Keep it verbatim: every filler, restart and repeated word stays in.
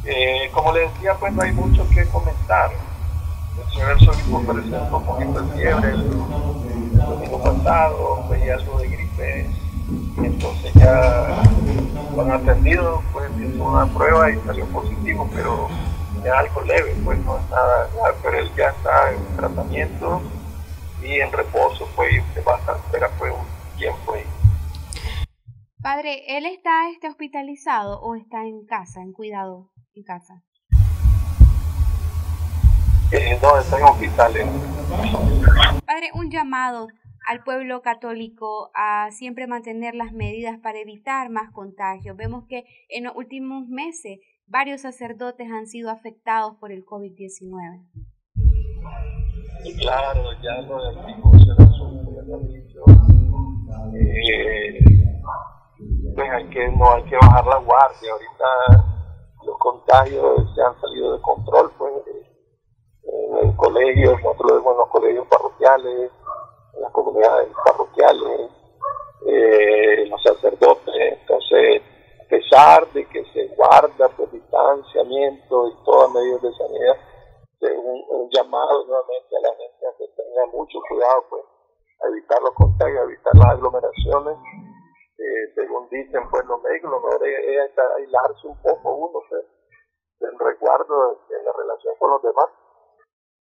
Eh, como le decía, pues no hay mucho que comentar. El señor Arzobispo presentó un poquito de fiebre el, el domingo pasado, veía algo de gripe, y entonces ya lo han atendido, pues hizo una prueba y salió positivo, pero es algo leve, pues no es nada grave, pero él ya está en tratamiento y en reposo, pues y usted va a estar espera pues un tiempo ahí. Padre, ¿él está este, hospitalizado o está en casa, en cuidado en casa? Eh, no, está en hospitales. Padre, un llamado al pueblo católico a siempre mantener las medidas para evitar más contagios. Vemos que en los últimos meses varios sacerdotes han sido afectados por el COVID diecinueve. Y claro, ya lo decimos, ya lo he dicho. Eh, pues hay que, no hay que bajar la guardia. Ahorita los contagios se han salido de control, pues en el colegio, nosotros lo vemos en los colegios parroquiales, en las comunidades parroquiales, eh, los sacerdotes. Entonces, a pesar de que se guarda pues distanciamiento y todas medidas de sanidad, de un, un llamado nuevamente a la gente a que tenga mucho cuidado, pues a evitar los contagios, a evitar las aglomeraciones. Eh, según dicen pues los médicos, lo mejor es, es aislarse un poco uno, pues, del resguardo en la relación con los demás.